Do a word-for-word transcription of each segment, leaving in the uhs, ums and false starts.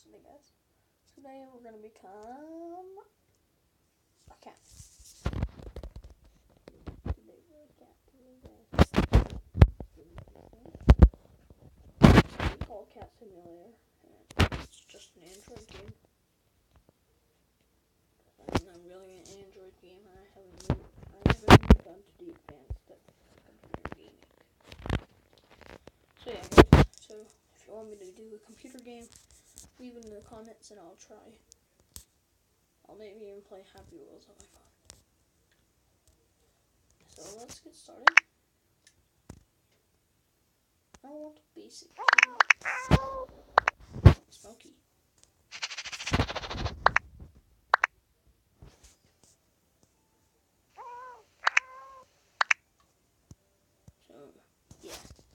today, guys. Today we're gonna become a cat. Today we're a cat. It's called Cat Simulator, and it's just an Android game. I'm not really an Android game. I haven't moved, I haven't moved on to the advanced computer gaming. So yeah, guys. So if you want me to do a computer game, leave it in the comments and I'll try. I'll maybe even play Happy Wheels on my phone. So let's get started. I want basic. Smoky. So yeah.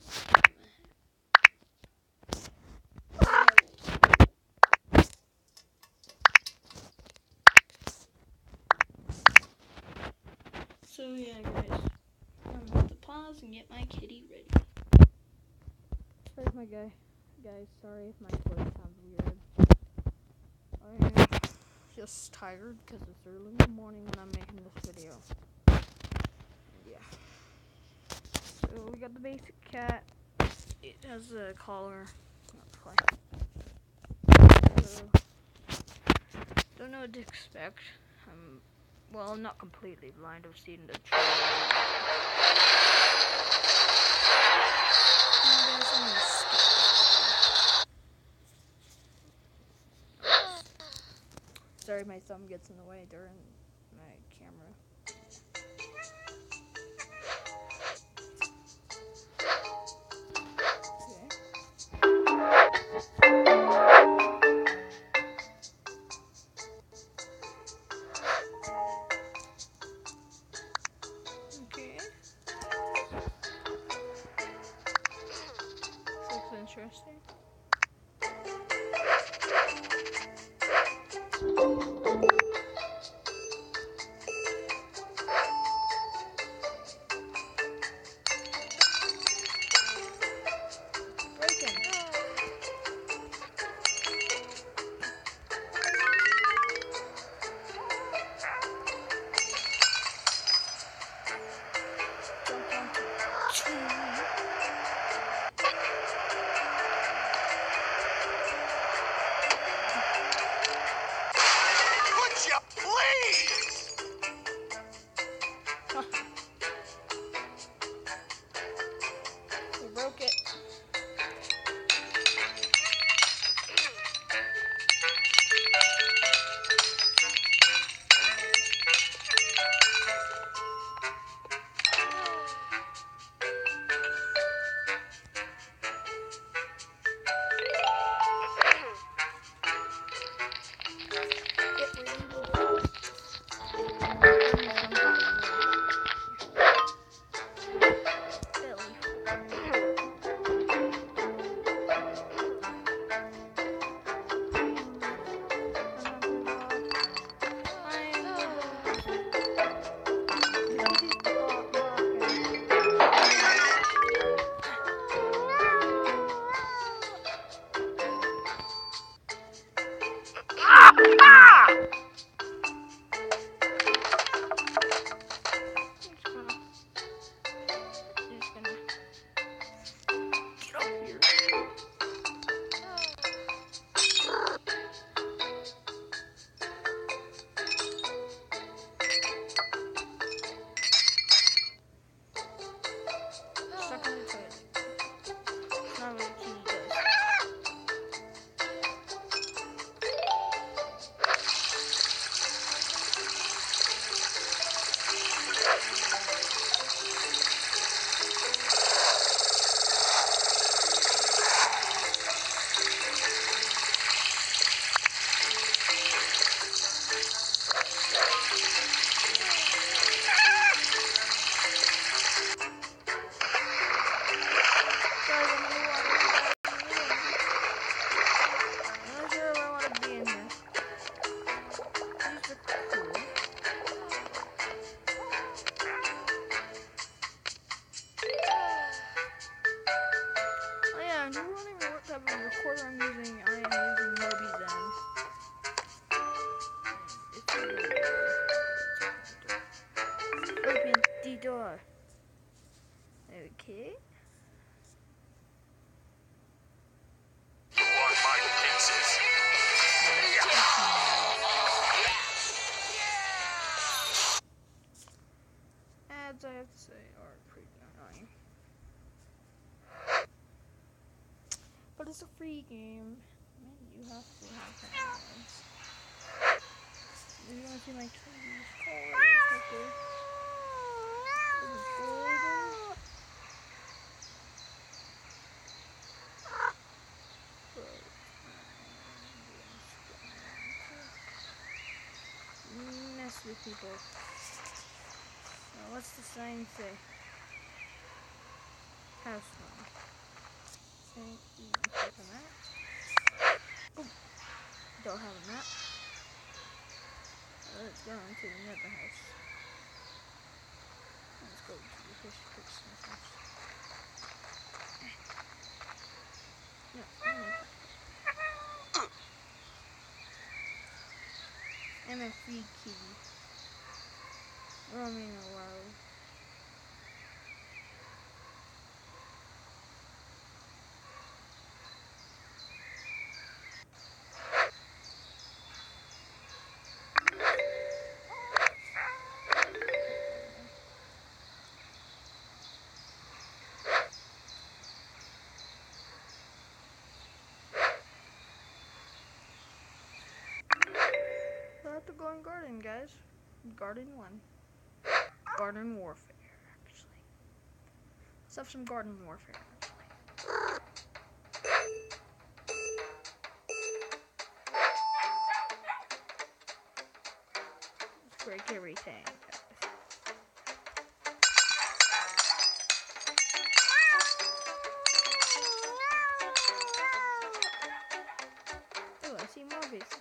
So yeah, guys. I'm gonna have to pause and get my kitty ready. There's my guy. Guys, sorry if my voice sounds weird. I'm just tired because it's early in the morning when I'm making this video. Yeah. So we got the basic cat. It has a collar. So, don't know what to expect. Um, well, I'm not completely blind. I've seen the trailer. Sorry, my thumb gets in the way during my camera. Okay. Looks interesting. is a free game. Man, you have to have hands. If you want to see my trees, colors, okay. Golden. Mess with people. Now, what's the sign say? House one. Say, you can click on that. Boom. Don't have a map. Let's go on to another house. Let's go to the fish Christmas house. No, no. I'm a free kitty. Roaming around. I have to go in garden, guys. Garden one. Garden warfare, actually. Let's have some garden warfare, actually. Let's break everything, guys. Oh, I see more bases.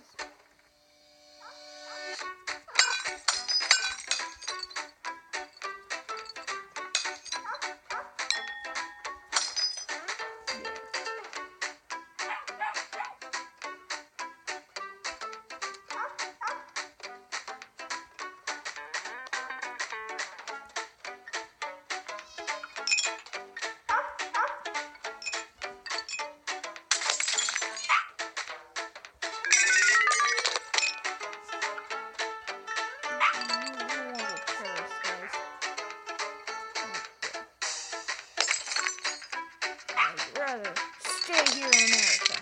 Rather stay here in America.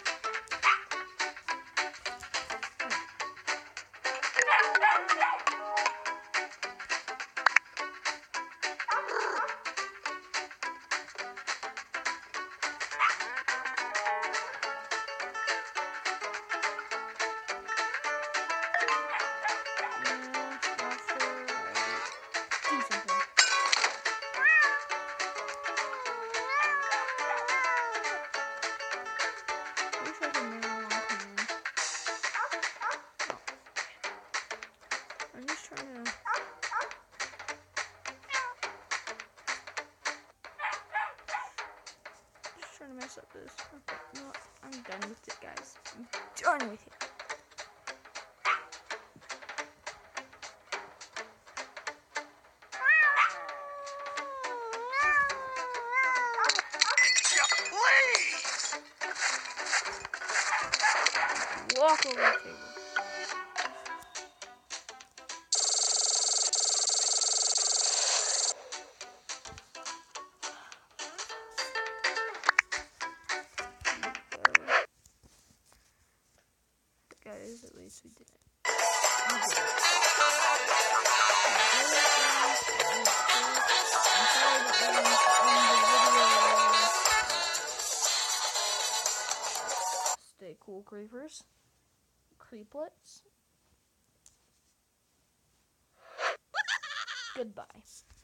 I'm just trying to... Just trying to mess up this. Okay, you know what? I'm done with it, guys. I'm done with it. Walk over the table. Guys, at least we did it. We did it. I'm sorry that I didn't end the video. Stay cool, creepers. Creeplets. Goodbye.